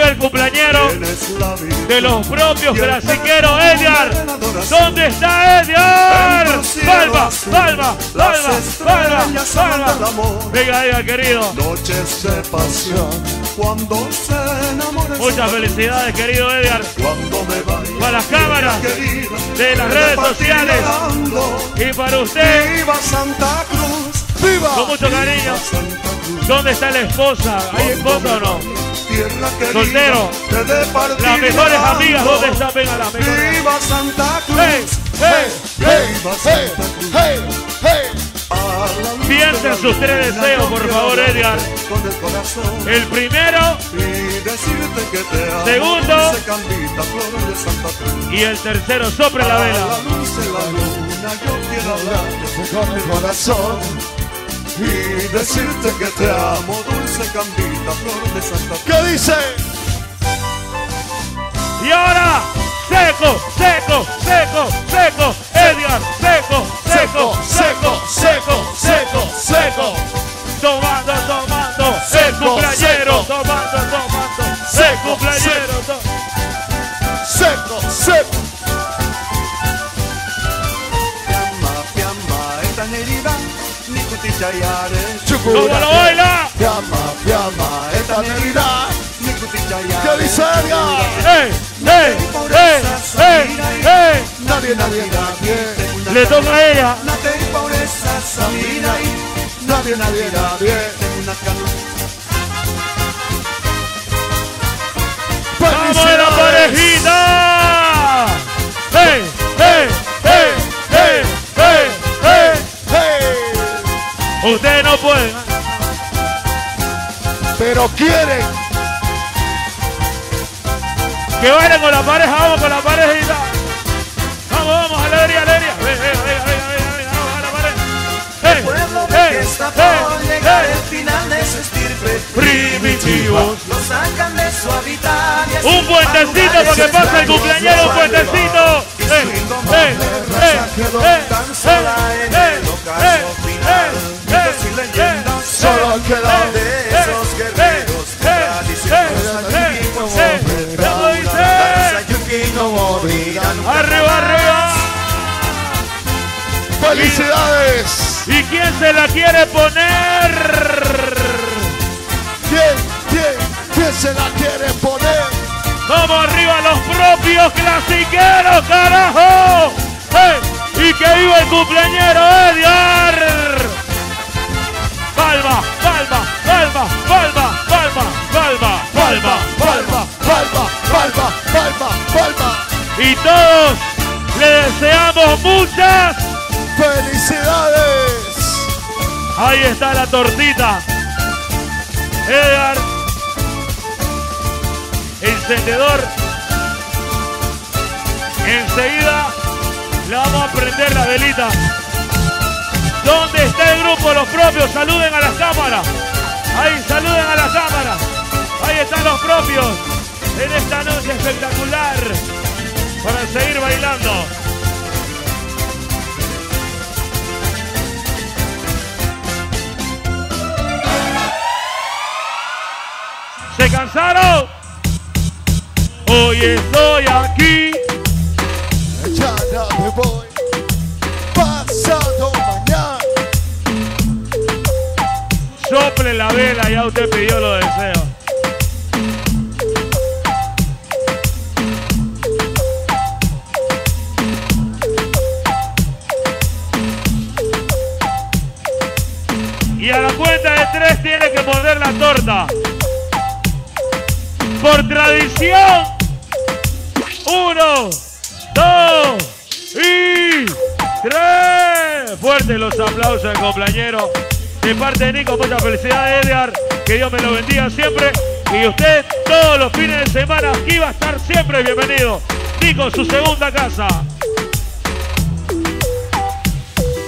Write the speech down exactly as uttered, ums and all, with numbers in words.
el cumpleañero de los propios clasiqueros, Edgar. ¿Dónde está Edgar? Palma, palma, palma, palma, palma. Venga, Edgar, querido. Noches de pasión, cuando se enamora. Muchas felicidades, querido Edgar. Cuando me vaya, para las cámaras de las redes sociales y para usted. Viva Santa Cruz, viva. Con mucho cariño. ¿Dónde está la esposa? ¿Hay esposa o no? Soltero. Las mejores amigas, ¿dónde están? Venga, las mejores. Viva Santa Cruz. Hey, hey, hey, hey, hey, hey. Piensen sus tres deseos, por favor, Edgar. El primero, segundo y el tercero. Sopre la vela. Con el corazón y decirte que te amo, dulce cambita, flor de Santa Cruz. ¿Qué dice? Y ahora, seco, seco, seco, seco, Edgar, seco, seco, seco, seco, seco, seco. Tomando, tomando, el cumpleañero, tomando, tomando, el cumpleañero. Seco, seco. ¿Cómo lo baila? Fiamma, fiamma, esta Navidad. ¿Qué dice Edgar? ¡Ey, ey, ey, ey, ey! Nadie, nadie, nadie. Le toca a ella. Nadie, nadie, nadie. ¡Vamos de la parejita! ¡Ey, ey, ey, ey, ey, ey! Ustedes no pueden. Pero quieren. Que bailen con la pareja, vamos con la parejita. Vamos, vamos, alegría, alegría. Venga, venga, venga, venga, venga, vamos a la pareja. El pueblo de fiesta por llegar el final de su estirpe. Primitivos. Lo sacan de su hábitat. Un puentecito para que pase el cumpleañero, un puentecito. ¡Eh, eh, eh, eh, eh, eh, Solo quedan de esos guerreros tradicionales. ¿Cómo dice? ¡Arriba, arriba! ¡Felicidades! ¿Y quién se la quiere poner? ¿Quién, quién, quién se la quiere poner? ¡Vamos arriba los propios clasiqueros, carajo! ¡Eh! ¡Y que viva el cumpleañero, Edgar! ¡Palma, palma, palma, palma, palma, palma, palma, palma, Palma, palma, palma, palma. Y todos le deseamos muchas ¡Felicidades! Ahí está la tortita. Edgar, encendedor. Enseguida le vamos a prender la velita. ¿Dónde está el grupo? Los propios, saluden a las cámaras. Ahí, saluden a las cámaras. Ahí están los propios en esta noche espectacular para seguir bailando. ¿Se cansaron? Hoy estoy aquí. Ya no me voy. Pasado mañana. Sople la vela, ya usted pidió los deseos. Y a la cuenta de tres tiene que morder la torta. Por tradición. Uno, dos y tres. Fuertes los aplausos del cumpleañero. De parte de Nico, muchas felicidades, Edgar. Que Dios me lo bendiga siempre. Y usted todos los fines de semana aquí va a estar siempre bienvenido. Nico, su segunda casa.